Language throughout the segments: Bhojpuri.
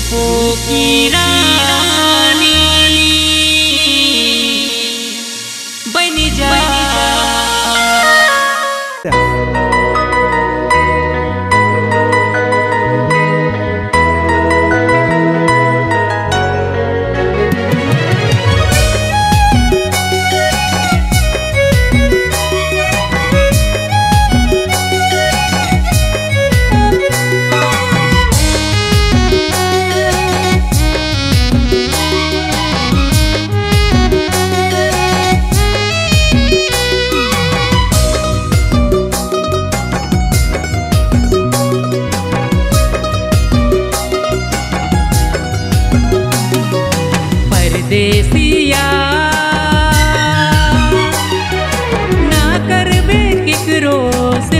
रूपों की रानी बन जा। परदेसिया ना करबे केकरो से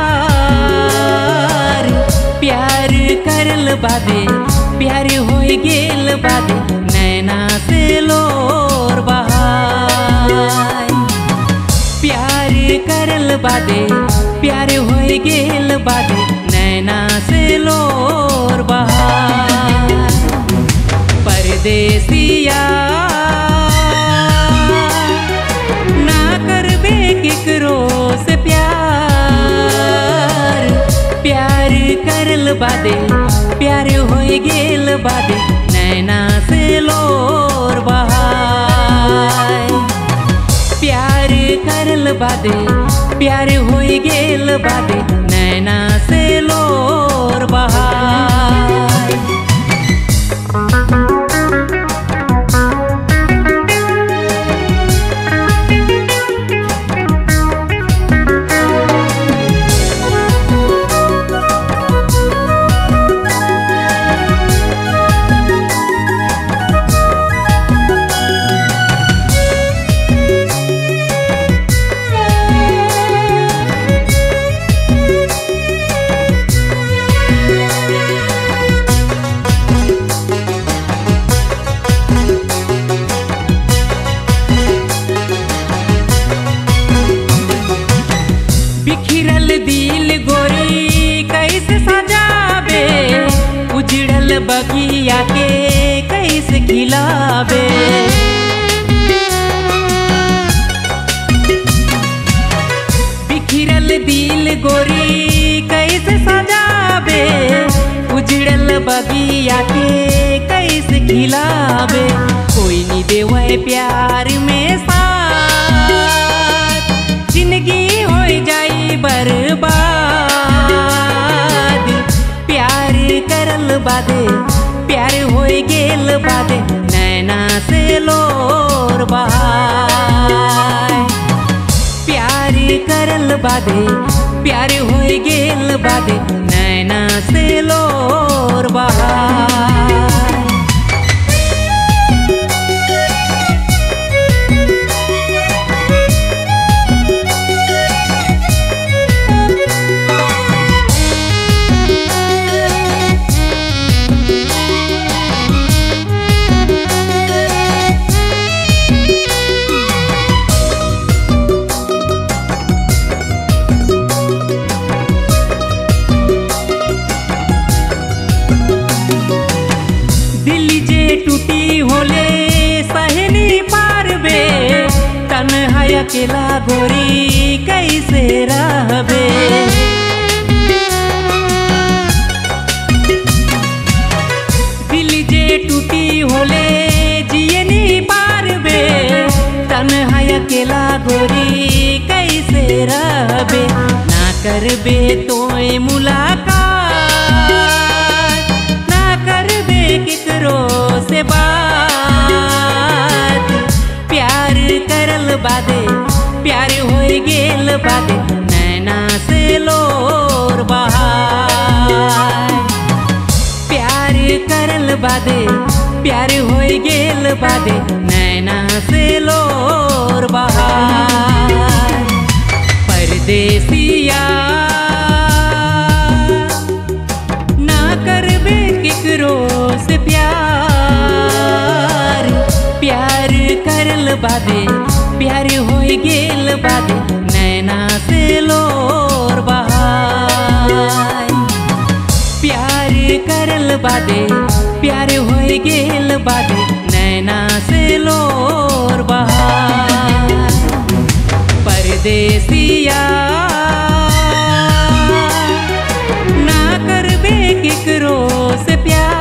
प्यार, प्यार करल बादे प्यार होई गेल बादे नैना से लोर बहाय। प्यार करल बादे प्यार होई गेल बादे नैना से लोर बहाय। परदेसिया ना करबे केकरो से प्यार, प्यार करल बादे प्यार होई गेल बादे नैना से लोर बहाय। प्यार करल बादे प्यार होई गेल बादे नैना से लोर बहाय। बिखरल दिल गोरी कैसे सजाबे, उजड़ल बगिया के कैसे खिलाबे। बिखरल दिल गोरी कैसे सजाबे, उजड़ल बगिया के कैसे खिलाबे। कोई नहीं देवे प्यार में साथ, जिंदगी हो जाई बर्बाद। प्यार करल बादे प्यार होई गेल बादे नैना से लोर बहाय। प्यार करल बादे प्यार होई गेल बादे नैना से लोर बहाय। टूटी होले सहनी पारबे, तन्हा अकेला गोरी कैसे रहबे। दिल जे टूटी होले जिए नी पारबे, तन्हा अकेला गोरी कैसे रहबे। ना करबे तोय मुलाकात, ना करबे केकरो से बात। प्यार करल बादे प्यार होई गेल बादे नैना से लोर बहाय। प्यार करल बादे प्यार होई गेल बादे नैना से लोर बहाय। परदेसिया ना करबे केकरो से प्यार, प्यार करल बादे प्यार होई गेल बादे नैना से लोर बहाय। प्यार करल बादे प्यार होई गेल बादे नैना से लोर बहार। परदेसिया ना करबे केकरो से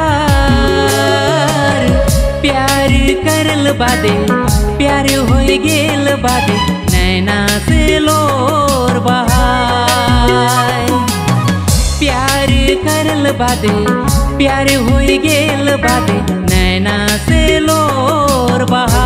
प्यार, प्यार करल बादे प्यार होई गेल बादे नैना से लोर बहार। प्यार करल बादे प्यार होई गेल बादे नैना से लोर बहार।